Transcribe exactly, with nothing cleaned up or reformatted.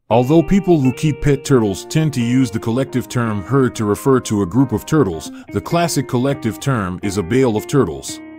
Although people who keep pet turtles tend to use the collective term herd to refer to a group of turtles, the classic collective term is a bale of turtles.